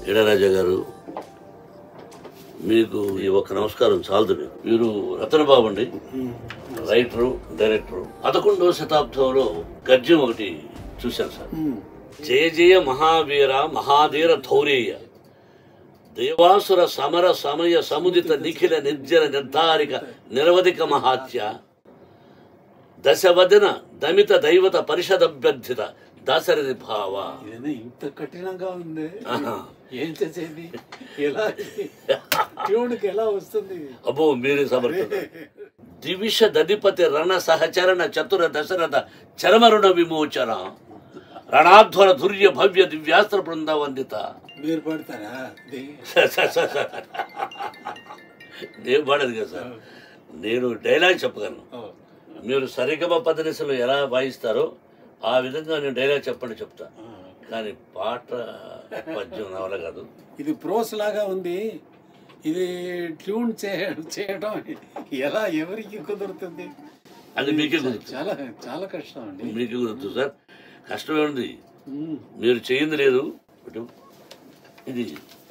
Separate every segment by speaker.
Speaker 1: ఇళరాజా గారు, మీకు ఈ ఒక్క నమస్కారం చాలదు. మీరు రతనబాబు అండి, రైటరు, డైరెక్టరు. 11వ శతాబ్దంలో గద్యం ఒకటి చూశాను సార్. జయ జయ మహావీర మహాధీర ధౌరేయ దేవాసుర సమర సమయ సముదిత నిఖిల నిర్జన నిర్ధారిక నిరవధిక మహాత్య దశవదన దమిత దైవత పరిషదభ్యర్థిత దాశరథి భావ.
Speaker 2: ఇంత కఠినంగా ఉంది, ఏం చేసేది, ఎలా ట్యూన్కి ఎలా వస్తుంది?
Speaker 1: అబ్బో మీరే సమర్థ. దివిష దధిపతి రణ సహచరణ చతుర దశరథ చరమరుణ విమోచన రణాధ్వర ధుర్య భవ్య దివ్యాస్త్ర బృంద వందిత.
Speaker 2: మీరు పడతారా?
Speaker 1: నేను పాడదు కదా సార్, నేను డైలాగ్ చెప్పగలను. మీరు సరిగమ పదనిసలు ఎలా వాయిస్తారో ఆ విధంగా నేను డైలాగ్ చెప్పండి చెప్తా, కానీ పాట పద్యం నా వల్ల కాదు.
Speaker 2: ఇది ప్రోస్ లాగా ఉంది, ఇది ట్యూన్ చేయడం ఎలా ఎవరికి కుదురుతుంది?
Speaker 1: అది మీకే కుదురుతుంది.
Speaker 2: చాలా చాలా కష్టం అండి.
Speaker 1: మీకే కుదురుతుంది సార్, కష్టమే ఉంది. మీరు చేయింది లేదు. ఇది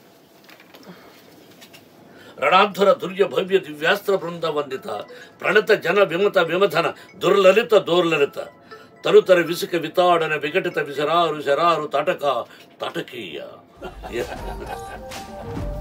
Speaker 1: రణాధ్వర దుర్య భవ్య దివ్యాస్త్ర బృంద వందిత ప్రణత జన విమత విమథన దుర్లలిత దోర్లలిత తరుతర విసుక వితాడన విఘటిత విసరారు శరారు తటక తటకీయ.